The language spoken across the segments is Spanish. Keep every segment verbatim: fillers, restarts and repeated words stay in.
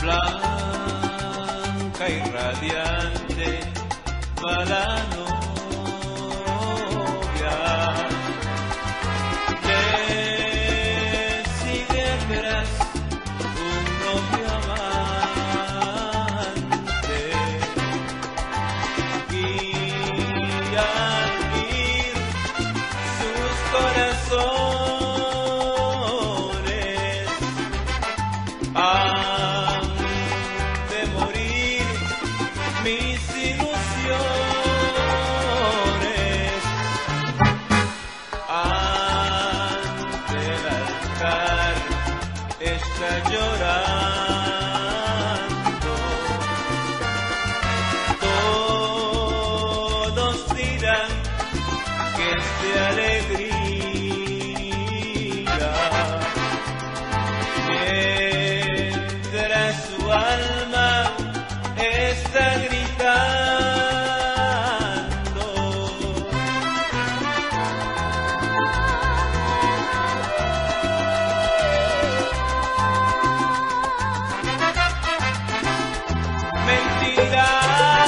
blanca y radiante va la novia, le sigue atrás un novio amante, y al ir sus corazones han de morir mis ilusiones. Ante el altar está llorando, todos dirán que es de alegría, mientras su alma está gritando. Mentira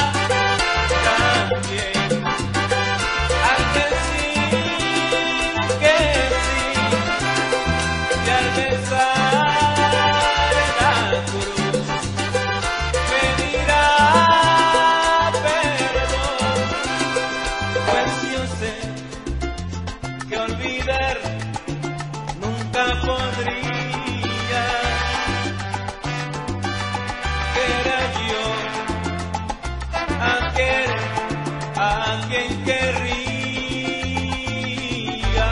también al decir que sí, y al besar la cruz me dirá perdón, pues yo sé que olvidar nunca podría, que era yo aquel a quien querría.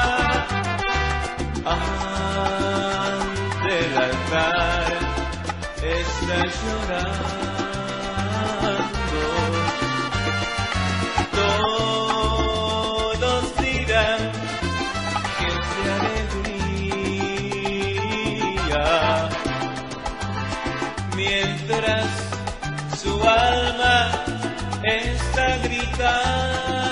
Ante el altar está llorando, todos dirán que es de alegría, mientras su alma está gritando.